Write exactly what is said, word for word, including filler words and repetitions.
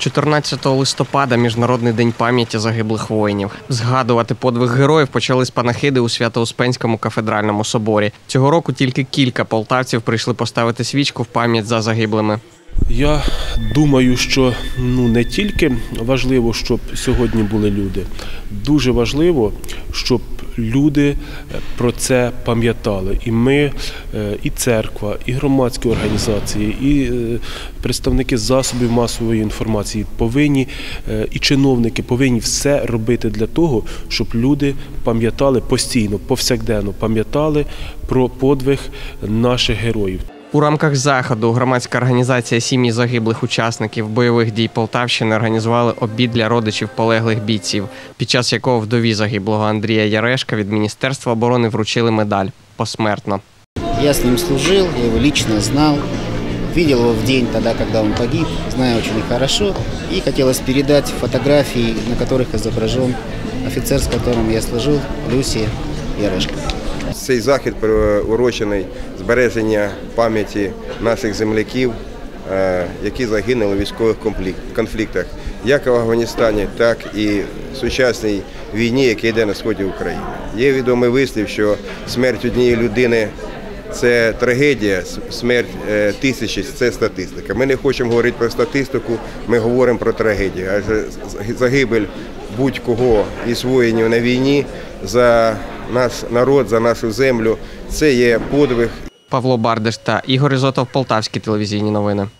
чотирнадцятого листопада – Міжнародний день пам'яті загиблих воїнів. Згадувати подвиг героїв почали з панахиди у Свято-Успенському кафедральному соборі. Цього року тільки кілька полтавців прийшли поставити свічку в пам'ять за загиблими. Я думаю, що ну, не тільки важливо, щоб сьогодні були люди. Дуже важливо, щоб люди про це пам'ятали. І ми, і церква, і громадські організації, і представники засобів масової інформації повинні, і чиновники повинні все робити для того, щоб люди пам'ятали постійно, повсякденно пам'ятали про подвиг наших героїв. У рамках заходу громадська організація «Сім'ї загиблих учасників бойових дій Полтавщини» організували обід для родичів полеглих бійців, під час якого вдові загиблого Андрія Ярешка від Міністерства оборони вручили медаль посмертно. Я з ним служив, я його лично знав, бачив його в день тоді, коли він погиб, знаю дуже добре. І хотілося передати фотографії, на яких зображений офіцер, з яким я служив, Люсі Ярешка. Цей захід приурочений збереження пам'яті наших земляків, які загинули у військових конфліктах, як в Афганістані, так і в сучасній війні, яка йде на сході України. Є відомий вислів, що смерть однієї людини – це трагедія, смерть тисячі – це статистика. Ми не хочемо говорити про статистику, ми говоримо про трагедію. Адже загибель будь-кого із воїнів на війні за наш народ, за нашу землю – це є подвиг. Павло Бардиш та Ігор Ізотов, Полтавські телевізійні новини.